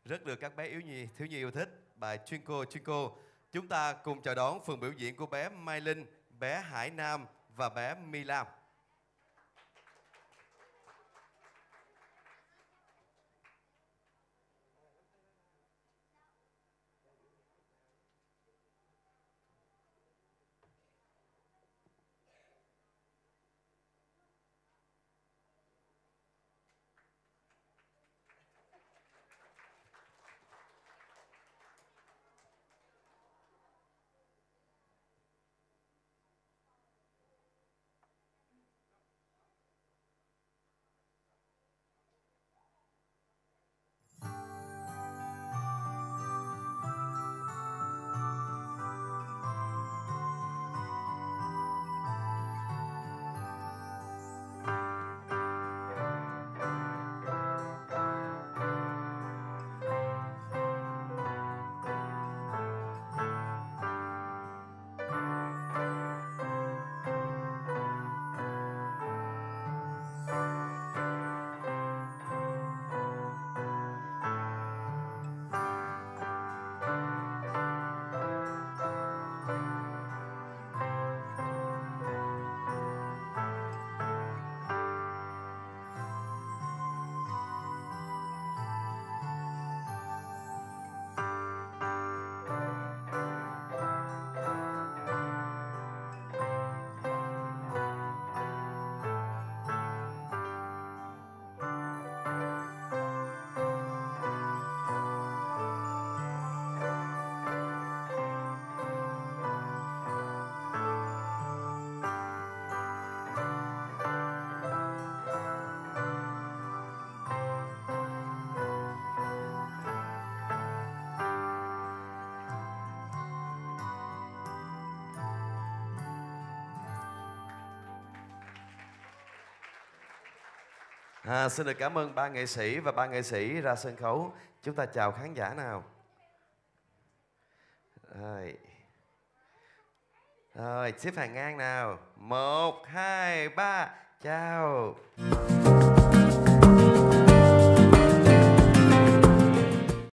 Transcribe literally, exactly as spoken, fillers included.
rất được các bé yếu nhi thiếu nhi yêu thích. Bài Twinkle Twinkle. Chúng ta cùng chào đón phần biểu diễn của bé Mai Linh, bé Hải Nam và bé My Lam. À, xin được cảm ơn ba nghệ sĩ và ba nghệ sĩ ra sân khấu. Chúng ta chào khán giả nào. Rồi, rồi xếp hàng ngang nào. Một, hai, ba, chào.